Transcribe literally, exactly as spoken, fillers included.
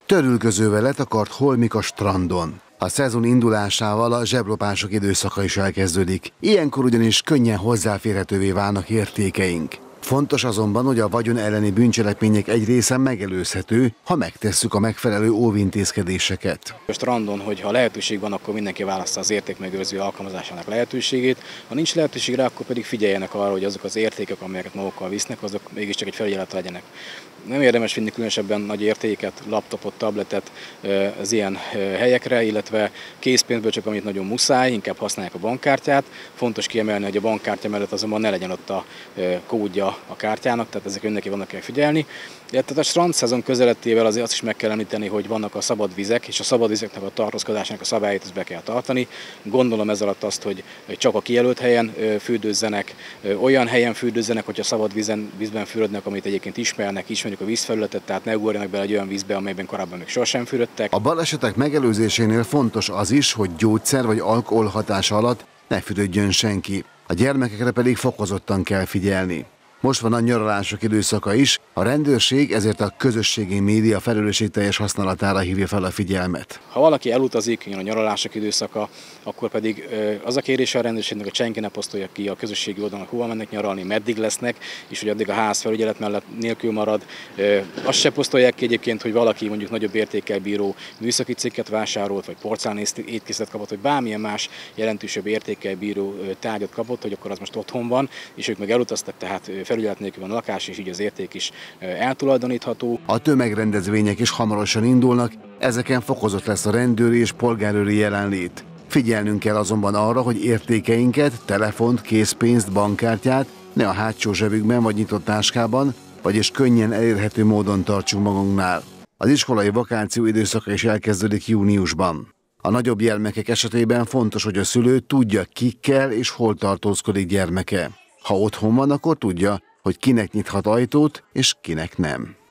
Törülközővel letakart holmik a strandon. A szezon indulásával a zseblopások időszaka is elkezdődik. Ilyenkor ugyanis könnyen hozzáférhetővé válnak értékeink. Fontos azonban, hogy a vagyon elleni bűncselekmények egy része megelőzhető, ha megtesszük a megfelelő óvintézkedéseket. A strandon, hogyha lehetőség van, akkor mindenki választa az értékmegőrző alkalmazásának lehetőségét. Ha nincs lehetőség rá, akkor pedig figyeljenek arra, hogy azok az értékek, amelyeket magukkal visznek, azok mégiscsak egy felügyelet legyenek. Nem érdemes vinni különösebben nagy értéket, laptopot, tabletet az ilyen helyekre, illetve készpénzből csak amit nagyon muszáj, inkább használják a bankkártyát. Fontos kiemelni, hogy a bankkártya mellett azonban ne legyen ott a kódja a kártyának, tehát ezekre mindenki vannak kell figyelni. Tehát a strandszezon közelettével azért azt is meg kell említeni, hogy vannak a szabad vizek, és a szabad vizeknek a tartózkodásának a szabályait ezt be kell tartani. Gondolom ez alatt azt, hogy csak a kijelölt helyen fürdőzzenek, olyan helyen fürdőzzenek, hogyha szabad vízen, vízben fürödnek, amit egyébként ismernek, ismerjük a vízfelületet, tehát ne ugorjanak bele egy olyan vízbe, amelyben korábban még sosem fürödtek. A balesetek megelőzésénél fontos az is, hogy gyógyszer vagy alkohol hatása alatt ne fürödjön senki. A gyermekekre pedig fokozottan kell figyelni. Most van a nyaralások időszaka is, a rendőrség ezért a közösségi média felelősségteljes használatára hívja fel a figyelmet. Ha valaki elutazik, jön a nyaralások időszaka, akkor pedig az a kérése a rendőrségnek, hogy senki ne posztolja ki a közösségi oldalon, hova mennek nyaralni, meddig lesznek, és hogy addig a ház felügyelet mellett nélkül marad. Azt se posztolják ki egyébként, hogy valaki mondjuk nagyobb értékkel bíró műszaki cikket vásárolt, vagy porcelán étkészletet kapott, vagy bármilyen más jelentősebb értékkel bíró tárgyat kapott, hogy akkor az most otthon van, és ők meg elutaztak, tehát felügyelet nélkül van a lakás, és így az érték is eltulajdonítható. A tömegrendezvények is hamarosan indulnak, ezeken fokozott lesz a rendőri és polgárőri jelenlét. Figyelnünk kell azonban arra, hogy értékeinket, telefont, készpénzt, bankkártyát ne a hátsó zsebükben vagy nyitott táskában, vagyis könnyen elérhető módon tartsunk magunknál. Az iskolai vakáció időszaka is elkezdődik júniusban. A nagyobb gyermekek esetében fontos, hogy a szülő tudja, kikkel és hol tartózkodik gyermeke. Ha otthon van, akkor tudja, hogy kinek nyithat ajtót, és kinek nem.